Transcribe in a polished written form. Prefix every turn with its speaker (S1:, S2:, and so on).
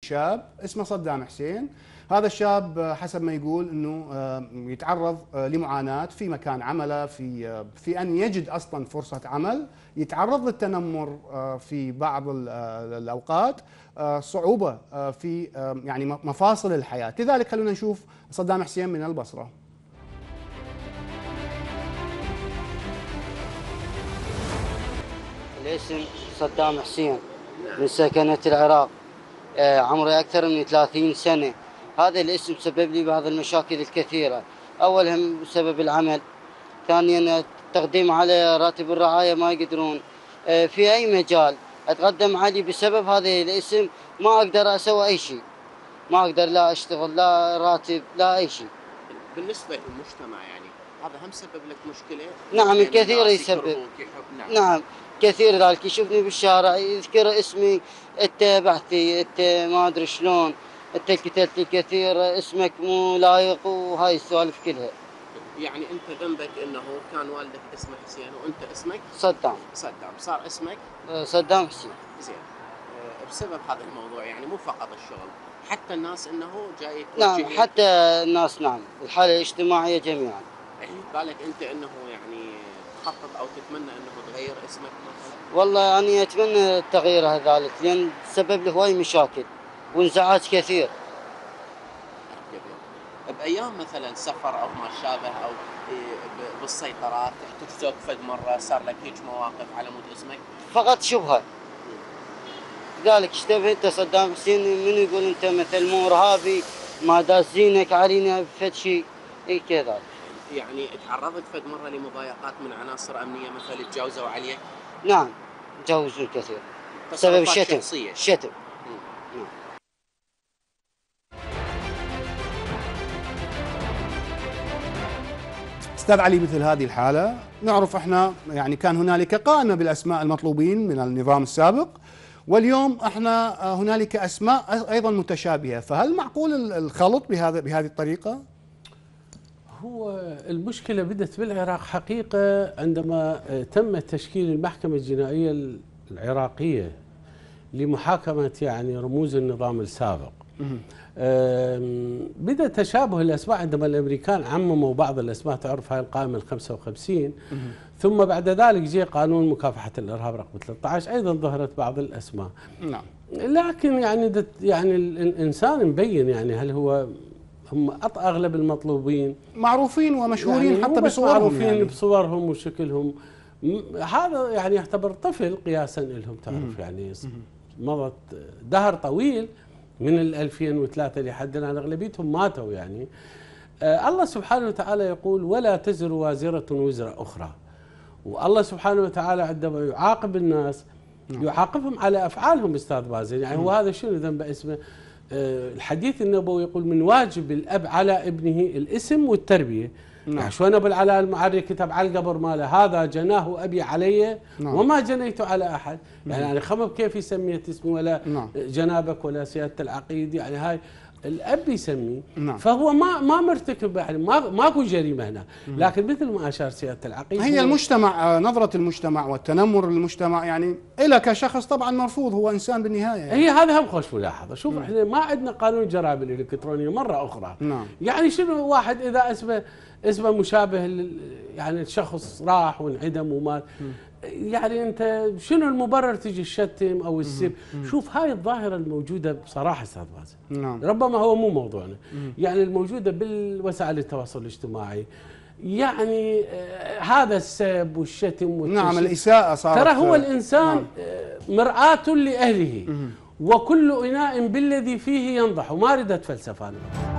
S1: شاب اسمه صدام حسين. هذا الشاب حسب ما يقول انه يتعرض لمعاناه في مكان عمله، في ان يجد اصلا فرصه عمل، يتعرض للتنمر في بعض الاوقات، صعوبه في يعني مفاصل الحياه. لذلك خلونا نشوف صدام حسين من البصره.
S2: الاسم صدام حسين من سكنة العراق، عمري أكثر من 30 سنة. هذا الاسم سبب لي بعض المشاكل الكثيرة، أولها بسبب العمل، ثانيا التقديم على راتب الرعاية ما يقدرون، في أي مجال أتقدم عليه بسبب هذا الاسم ما أقدر أسوي أي شيء، ما أقدر لا أشتغل لا راتب لا أي شيء.
S3: بالنسبة للمجتمع يعني هذا هم سبب لك مشكلة؟
S2: نعم الكثير يسبب. نعم كثير، ذلك يشوفني بالشارع يذكر اسمي، انت بحثي، انت ما ادري شلون، انت قتلت الكثير، اسمك مو لايق، وهاي السوالف كلها.
S3: يعني انت ذنبك انه كان والدك اسمه حسين وانت اسمك
S2: صدام،
S3: صار اسمك
S2: صدام حسين.
S3: زين. بسبب هذا الموضوع يعني مو فقط الشغل، حتى الناس انه جاي
S2: نعم حتى الناس، نعم الحالة الاجتماعية جميعا.
S3: بالك انت انه يعني تخطط او تتمنى انه تغير اسمك مثلا؟
S2: والله يعني اتمنى تغيير ذلك، لان سبب له هواي مشاكل وانزعاج كثير.
S3: بايام مثلا سفر او ما شابه او بالسيطرات تحتاج فد مره صار لك هيك مواقف على مود اسمك؟
S2: فقط شبهه. لذلك اشتبه انت صدام حسين، من يقول انت مثل مو ارهابي ما داس زينك علينا بفد شيء كذا.
S3: يعني تعرضت فد مره لمضايقات من عناصر امنيه مثلا تجاوزوا عليك؟
S2: نعم تجاوزوا كثير بسبب الشتم. الشتم.
S1: استاذ علي، مثل هذه الحاله نعرف احنا يعني كان هنالك قائمه بالاسماء المطلوبين من النظام السابق، واليوم احنا هنالك اسماء ايضا متشابهه، فهل معقول الخلط بهذه الطريقه؟
S4: هو المشكله بدت بالعراق حقيقه عندما تم تشكيل المحكمه الجنائيه العراقيه لمحاكمه يعني رموز النظام السابق. بدأ تشابه الأسماء عندما الأمريكان عمموا بعض الأسماء، تعرف هاي القائمة ال55، ثم بعد ذلك جاء قانون مكافحة الإرهاب رقم 13 أيضا ظهرت بعض الأسماء.
S1: نعم.
S4: لكن يعني الإنسان مبين يعني هل هو هم أغلب المطلوبين
S1: معروفين ومشهورين يعني حتى بصورهم،
S4: معروفين يعني بصورهم وشكلهم. هذا يعني يعتبر طفل قياسا لهم، تعرف يعني مضت دهر طويل من 2003 لحد الآن أغلبيتهم ماتوا يعني. الله سبحانه وتعالى يقول ولا تزر وازرة وزر أخرى، والله سبحانه وتعالى عندما يعاقب الناس يعاقبهم على أفعالهم أستاذ مازن. يعني هو هذا شنو ذنب اسمه؟ الحديث النبوي يقول من واجب الأب على ابنه الاسم والتربية. يعني شلون ابو العلاء المعري كتب على القبر ماله هذا جناه ابي علي وما جنيت على احد. يعني انا خمم كيف يسمي اسمي ولا جنابك ولا سياده العقيد، يعني هاي الاب يسمي. فهو ما مرتكب يعني ماكو جريمه هنا. لكن مثل ما اشار سياده العقيد
S1: هي المجتمع، نظره المجتمع والتنمر للمجتمع يعني إلى كشخص طبعا مرفوض، هو انسان بالنهايه يعني.
S4: هي هذا هم خوش ملاحظه. شوف احنا ما عندنا قانون الجرائم الالكترونيه مره اخرى. يعني شنو واحد اذا اسمه مشابه يعني الشخص راح وانعدم ومات، يعني انت شنو المبرر تجي الشتم او السب؟ شوف هاي الظاهره الموجوده بصراحه استاذ مازن، ربما هو مو موضوعنا، يعني الموجوده بالوسائل التواصل الاجتماعي، يعني هذا السب والشتم
S1: نعم الاساءه صارت.
S4: ترى هو الانسان مرآة لاهله، وكل اناء بالذي فيه ينضح، وما ردت فلسفه أنا.